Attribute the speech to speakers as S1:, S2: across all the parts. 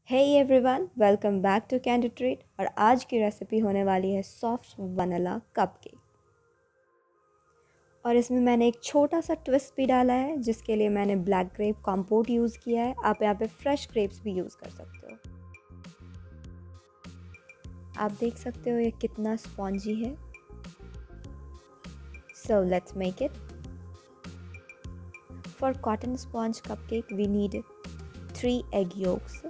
S1: Hey everyone, welcome back to Candy Treat. और आज की रेसिपी होने वाली है सॉफ्ट वनीला कपकेक। और इसमें मैंने एक छोटा सा ट्विस्ट भी डाला है, जिसके लिए मैंने ब्लैक ग्रेप कंपोट यूज़ किया है। आप यहाँ पे फ्रेश ग्रेप्स भी यूज़ कर सकते हो। आप देख सकते हो ये कितना स्पॉन्जी है। So let's make it. For cotton sponge cupcake we need 3 egg yolks.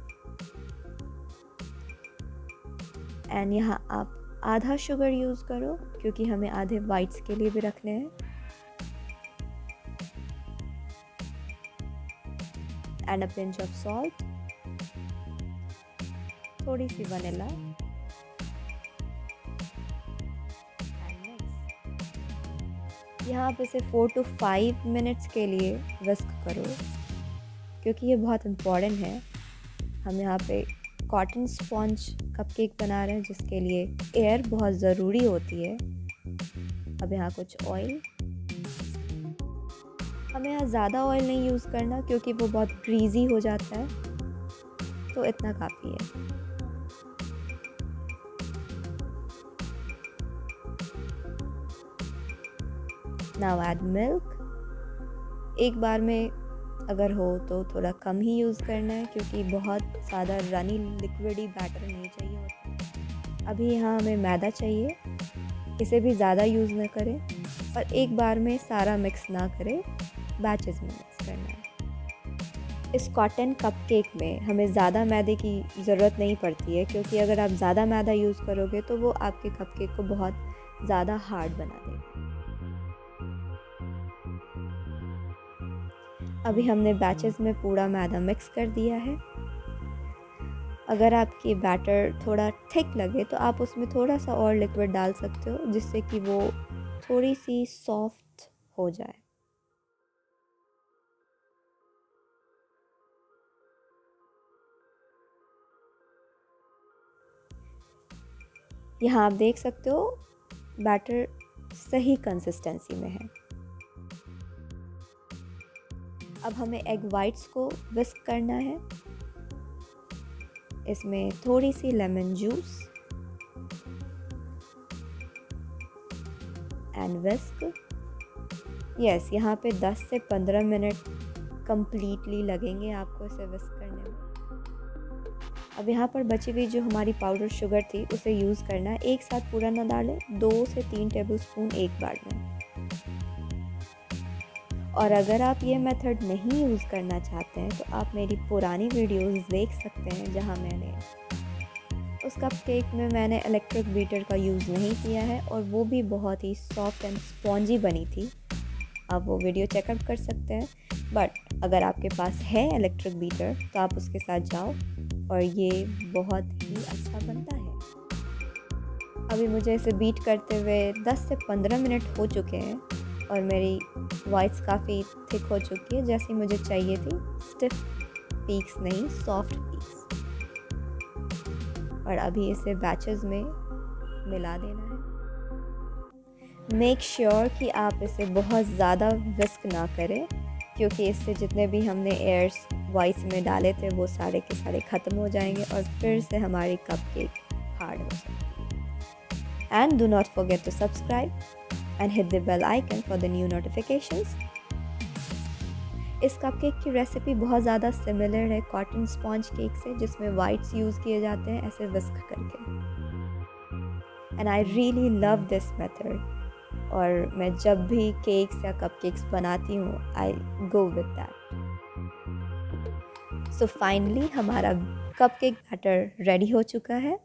S1: And यहाँ आप आधा शुगर यूज़ करो, क्योंकि हमें आधे वाइट्स के लिए भी रखने हैं। And a pinch of salt, थोड़ी सी वनीला एंड मिक्स। यहाँ आप इसे 4 to 5 मिनट्स के लिए विस्क करो, क्योंकि ये बहुत इम्पॉर्टेंट है। हम यहाँ पे कॉटन स्पॉन्ज कपकेक बना रहे हैं, जिसके लिए एयर बहुत ज़रूरी होती है। अब यहाँ कुछ ऑयल। हमें यहाँ ज़्यादा ऑयल नहीं यूज़ करना, क्योंकि वो बहुत ग्रीजी हो जाता है, तो इतना काफ़ी है। Now add milk. एक बार में अगर हो तो थोड़ा कम ही यूज़ करना है, क्योंकि बहुत ज़्यादा रनी लिक्विडी बैटर नहीं चाहिए होता। अभी यहाँ हमें मैदा चाहिए, इसे भी ज़्यादा यूज़ ना करें और एक बार में सारा मिक्स ना करें, बैचेस में मिक्स करना है। इस कॉटन कपकेक में हमें ज़्यादा मैदे की ज़रूरत नहीं पड़ती है, क्योंकि अगर आप ज़्यादा मैदा यूज़ करोगे तो वो आपके कपकेक को बहुत ज़्यादा हार्ड बना देगा। अभी हमने बैचेस में पूरा मैदा मिक्स कर दिया है। अगर आपकी बैटर थोड़ा थिक लगे तो आप उसमें थोड़ा सा और लिक्विड डाल सकते हो, जिससे कि वो थोड़ी सी सॉफ्ट हो जाए। यहाँ आप देख सकते हो बैटर सही कंसिस्टेंसी में है। अब हमें एग वाइट्स को विस्क करना है। इसमें थोड़ी सी lemon juice and whisk. Yes, यहाँ पे 10 से 15 मिनट कंप्लीटली लगेंगे आपको इसे विस्क करने में। अब यहाँ पर बची हुई जो हमारी पाउडर शुगर थी, उसे यूज़ करना है। एक साथ पूरा ना डालें, 2 से 3 टेबलस्पून एक बार में। और अगर आप ये मेथड नहीं यूज़ करना चाहते हैं तो आप मेरी पुरानी वीडियोस देख सकते हैं, जहाँ मैंने उस कपकेक में मैंने इलेक्ट्रिक बीटर का यूज़ नहीं किया है, और वो भी बहुत ही सॉफ्ट एंड स्पॉन्जी बनी थी। आप वो वीडियो चेकआउट कर सकते हैं। बट अगर आपके पास है इलेक्ट्रिक बीटर तो आप उसके साथ जाओ, और ये बहुत ही अच्छा बनता है। अभी मुझे इसे बीट करते हुए 10 से 15 मिनट हो चुके हैं, और मेरी वाइट्स काफ़ी थिक हो चुकी है, जैसी मुझे चाहिए थी। स्टिफ पीक्स नहीं, सॉफ्ट पीक्स। और अभी इसे बैचेस में मिला देना है। मेक श्योर कि आप इसे बहुत ज़्यादा विस्क ना करें, क्योंकि इससे जितने भी हमने एयर्स वाइट्स में डाले थे वो सारे के सारे ख़त्म हो जाएंगे, और फिर से हमारी कपकेक हार्ड हो जाएगी। And do not forget to subscribe and hit the bell icon for the new notifications. इस कपकेक की रेसिपी बहुत ज़्यादा सिमिलर है कॉटन स्पॉन्ज केक से, जिसमें वाइट्स यूज़ किए जाते हैं ऐसे विस्क करके। And I really love this method, और मैं जब भी केक्स या कपकेक्स बनाती हूँ I go with that. So finally हमारा कपकेक बैटर रेडी हो चुका है।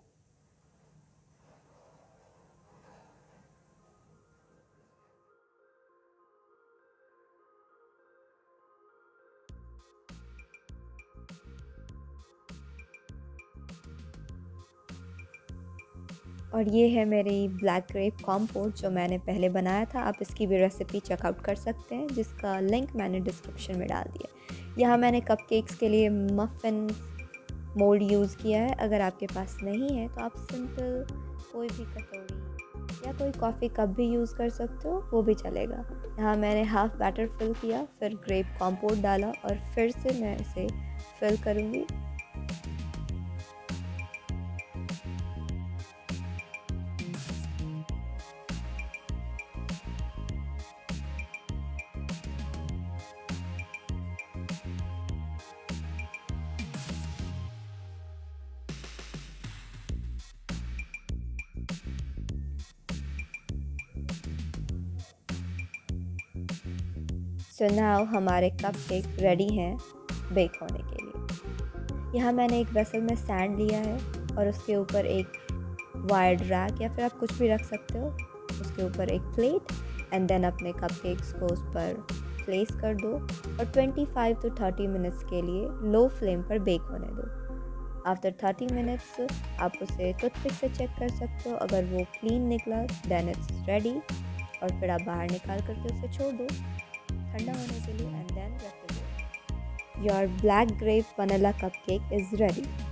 S1: और ये है मेरी ब्लैक ग्रेप कॉम्पोट, जो मैंने पहले बनाया था। आप इसकी भी रेसिपी चेकआउट कर सकते हैं, जिसका लिंक मैंने डिस्क्रिप्शन में डाल दिया। यहाँ मैंने कपकेक्स के लिए मफ़िन मोल्ड यूज़ किया है। अगर आपके पास नहीं है तो आप सिंपल कोई भी कटोरी या कोई कॉफ़ी कप भी यूज़ कर सकते हो, वो भी चलेगा। यहाँ मैंने हाफ़ बैटर फिल किया, फिर ग्रेप कॉम्पोट डाला, और फिर से मैं इसे फिल करूँगी। सो नाउ हमारे कपकेक रेडी हैं बेक होने के लिए। यहाँ मैंने एक वेसल में सैंड लिया है और उसके ऊपर एक वायर्ड रैक या फिर आप कुछ भी रख सकते हो, उसके ऊपर एक प्लेट एंड देन अपने कपकेक्स को उस पर प्लेस कर दो और 25 to 30 मिनट्स के लिए लो फ्लेम पर बेक होने दो। आफ्टर 30 मिनट्स आप उसे टूथपिक से चेक कर सकते हो, अगर वो क्लीन निकला देन इट्स रेडी और फिर आप बाहर निकाल करके उसे छोड़ दो ठंडा होने के लिए and then refrigerate. Your black grape vanilla cupcake is ready.